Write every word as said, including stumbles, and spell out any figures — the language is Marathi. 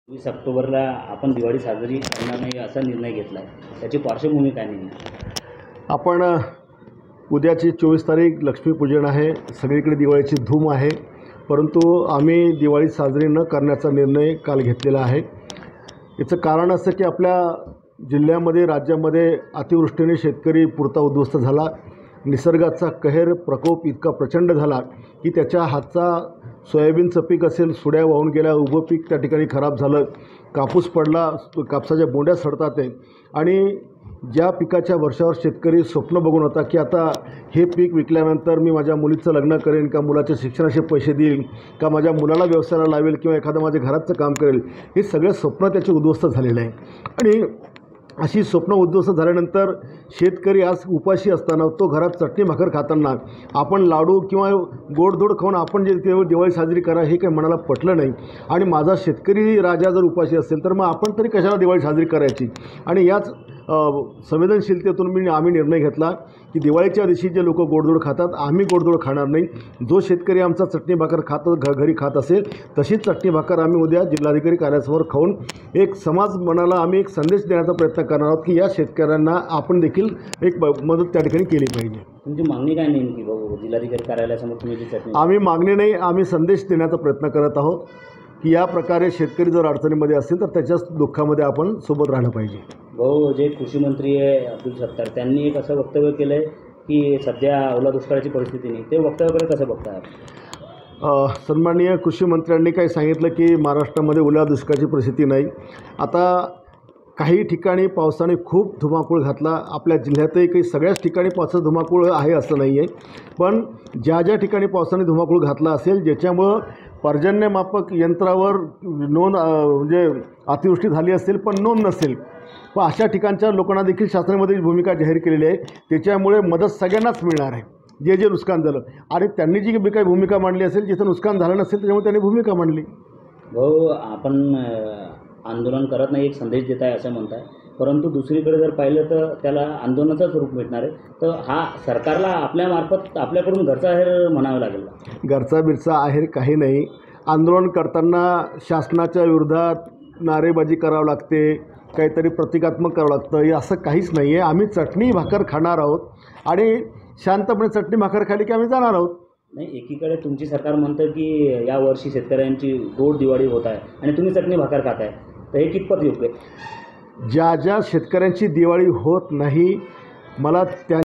वीस ऑक्टोबरला आपण दिवाळी साजरी करणार नाही असा निर्णय घेतला आहे, त्याची पार्श्वभूमी काय नाही? आपण उद्याची चोवीस तारीख लक्ष्मीपूजन आहे, सगळीकडे दिवाळीची धूम आहे, परंतु आम्ही दिवाळी साजरी न करण्याचा निर्णय काल घेतलेला आहे। याचं कारण असं की आपल्या जिल्ह्यामध्ये राज्यामध्ये अतिवृष्टीने शेतकरी पुरता उद्ध्वस्त झाला। निसर्गाचा कहर प्रकोप इतका प्रचंड झाला की त्याच्या हातचा सोयाबीनचं पीक असेल, सुड्या वाहून गेल्या, उभं पीक त्या ठिकाणी खराब झालं, कापूस पडला, कापसाच्या बोंड्या सडतात आहे। आणि ज्या पिकाच्या वर्षावर शेतकरी स्वप्न बघून होता की आता हे पीक विकल्यानंतर मी माझ्या मुलीचं लग्न करेन का मुलाच्या शिक्षणाचे पैसे देईन का माझ्या मुलाला व्यवसायाला लावेल किंवा एखादं माझ्या घराचं काम करेल, हे सगळे स्वप्न त्याचे उद्ध्वस्त झालेलं आहे। आणि अशी स्वप्न उद्ध्वस्त झाल्यानंतर शेतकरी आज उपाशी असताना, तो घरात चटणी भाकर खाताना आपण लाडू किंवा गोडधोड खाऊन आपण जे दिवाळी साजरी करा हे काही मनाला पटलं नाही। आणि माझा शेतकरी राजा जर उपाशी असेल तर मग आपण तरी कशाला दिवाळी साजरी करायची। आणि याच संवेदनशीलतेतून मी आम्ही निर्णय घेतला की दिवाळीच्या दिवशी जे लोक गोडधोड खातात, आम्ही गोडधोड खाणार नाही। जो शेतकरी आमचा चटणी भाकर खात घ घरी खात असेल तशीच चटणी भाकर आम्ही उद्या जिल्हाधिकारी कार्यालयासमोर खाऊन एक समाज मनाला आम्ही एक संदेश देण्याचा प्रयत्न करणार आहोत की या शेतकऱ्यांना आपण देखील एक मदत त्या ठिकाणी केली पाहिजे। तुमची मागणी काय नेमकी भाऊ? जिल्हाधिकारी कार्यालयासमोर तुम्ही जी चटणी? आम्ही मागणी नाही, आम्ही संदेश देण्याचा प्रयत्न करत आहोत की या प्रकारे शेतकरी जर अडचणीमध्ये असेल तर त्याच्याच दुःखामध्ये आपण सोबत राहिलं पाहिजे। भाऊ, जे कृषी मंत्री आहे अब्दुल सत्तार, त्यांनी एक असं वक्तव्य केलं आहे की सध्या ओला दुष्काळाची परिस्थिती नाही, ते वक्तव्याकडे कसं बघताय? सन्माननीय कृषी मंत्र्यांनी काही सांगितलं की महाराष्ट्रामध्ये ओल्या दुष्काळाची परिस्थिती नाही। आता काही ठिकाणी पावसाने खूप धुमाकूळ घातला, आपल्या जिल्ह्यातही काही सगळ्याच ठिकाणी पावसाचा धुमाकूळ आहे असं नाही आहे, पण ज्या ज्या ठिकाणी पावसाने धुमाकूळ घातला असेल ज्याच्यामुळं पर्जन्यमापक यंत्रावर नोंद म्हणजे अतिवृष्टी झाली असेल पण नोंद नसेल, पण अशा ठिकाणच्या लोकांना देखील शासनामध्ये भूमिका जाहीर केलेली आहे, त्याच्यामुळे मदत सगळ्यांनाच मिळणार आहे जे जे नुकसान झालं। आणि त्यांनी जी काही भूमिका मांडली असेल, जिथं नुकसान झालं नसेल त्याच्यामुळे त्यांनी भूमिका मांडली। भाऊ, आपण आंदोलन करत नाही एक संदेश देत आहे असं म्हणताय, परंतु दुसरीकडे जर पाहिलं तर त्याला आंदोलनाचंच रूप मिळणार आहे, तर हा सरकारला आपल्यामार्फत आपल्याकडून घरचा आहेर म्हणावं लागेल? घरचा बिरचा आहेर काही नाही। आंदोलन करताना शासनाच्या विरोधात नारेबाजी करावं लागते, काहीतरी प्रतिकात्मक करावं लागतं, हे असं काहीच नाही आहे। आम्ही चटणी भाकर खाणार आहोत आणि शांतपणे चटणी भाकर खाली की आम्ही जाणार आहोत। नाही, एकीकडे तुमची सरकार म्हणतं की यावर्षी शेतकऱ्यांची गोड दिवाळी होत आहे आणि तुम्ही चटणी भाकर खाताय, तर हे कितपत योग्य आहे? ज्या ज्या शेतकऱ्यांची दिवाळी होत नाही, मला त्या